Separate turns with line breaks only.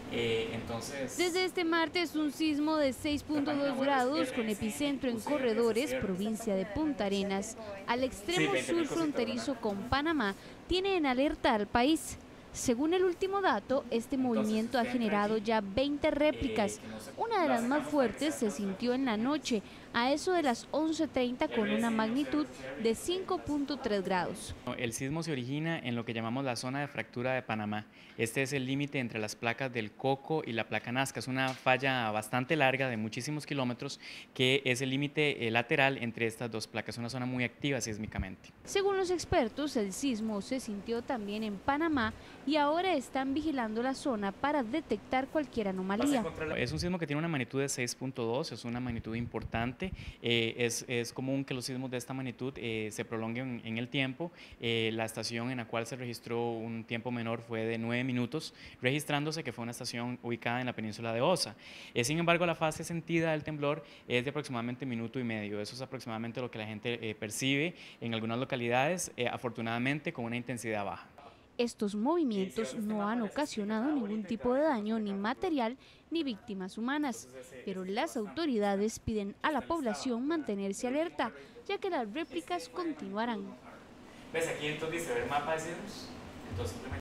Desde este martes, un sismo de 6.2 grados con epicentro en Corredores, provincia de Punta Arenas, al extremo sur fronterizo con Panamá, tiene en alerta al país. Según el último dato, este movimiento ha generado ya 20 réplicas. Una de las más fuertes se sintió en la noche, a eso de las 11:30, con una magnitud de 5.3 grados.
El sismo se origina en lo que llamamos la zona de fractura de Panamá. Este es el límite entre las placas del Coco y la placa Nazca. Es una falla bastante larga de muchísimos kilómetros que es el límite lateral entre estas dos placas. Es una zona muy activa sísmicamente.
Según los expertos, el sismo se sintió también en Panamá y ahora están vigilando la zona para detectar cualquier anomalía.
Es un sismo que tiene una magnitud de 6.2, es una magnitud importante. Es común que los sismos de esta magnitud se prolonguen en el tiempo. La estación en la cual se registró un tiempo menor fue de 9 minutos, registrándose que fue una estación ubicada en la península de Osa. Sin embargo, la fase sentida del temblor es de aproximadamente minuto y medio. Eso es aproximadamente lo que la gente percibe en algunas localidades, afortunadamente con una intensidad baja.
Estos movimientos no han ocasionado ningún tipo de daño ni material ni víctimas humanas, pero las autoridades piden a la población mantenerse alerta, ya que las réplicas continuarán.
¿Ves? Aquí entonces dice ver mapa de sismos. Entonces,